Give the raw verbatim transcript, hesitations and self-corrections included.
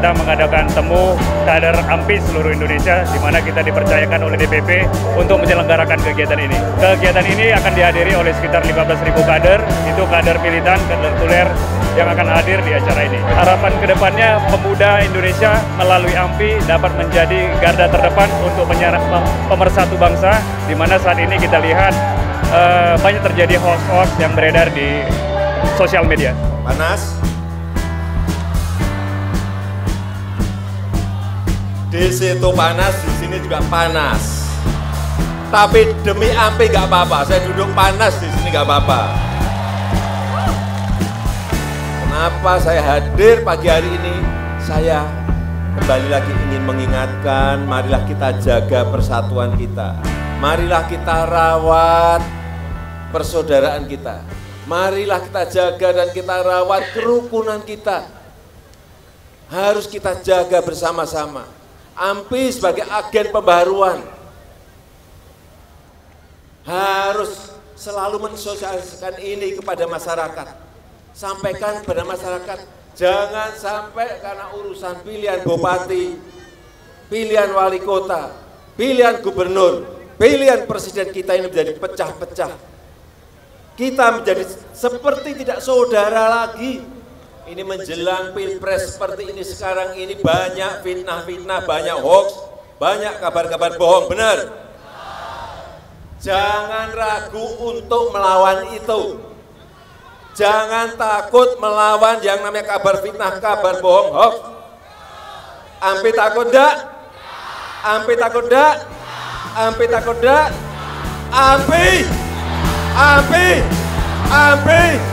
sedang mengadakan temu kader AMPI seluruh Indonesia, di mana kita dipercayakan oleh D P P untuk menyelenggarakan kegiatan ini. Kegiatan ini akan dihadiri oleh sekitar lima belas ribu kader, itu kader militan, kader tuler yang akan hadir di acara ini. Harapan kedepannya pemuda Indonesia melalui AMPI dapat menjadi garda terdepan untuk pemersatu bangsa, di mana saat ini kita lihat uh, banyak terjadi hoax-hoax yang beredar di sosial media. Panas. Di situ panas, di sini juga panas. Tapi demi AMPI nggak apa-apa, saya duduk panas di sini nggak apa-apa. Kenapa saya hadir pagi hari ini? Saya kembali lagi ingin mengingatkan, marilah kita jaga persatuan kita. Marilah kita rawat persaudaraan kita. Marilah kita jaga dan kita rawat kerukunan kita. Harus kita jaga bersama-sama. AMPI sebagai agen pembaharuan harus selalu mensosialisasikan ini kepada masyarakat. Sampaikan kepada masyarakat, jangan sampai karena urusan pilihan bupati, pilihan wali kota, pilihan gubernur, pilihan presiden kita ini menjadi pecah-pecah. Kita menjadi seperti tidak saudara lagi. Ini menjelang pilpres seperti ini sekarang ini banyak fitnah-fitnah, banyak hoax, banyak kabar-kabar bohong, benar? Jangan ragu untuk melawan itu. Jangan takut melawan yang namanya kabar fitnah, kabar bohong, hoax. AMPI takut enggak? AMPI takut enggak? AMPI takut enggak? AMPI! AMPI! AMPI!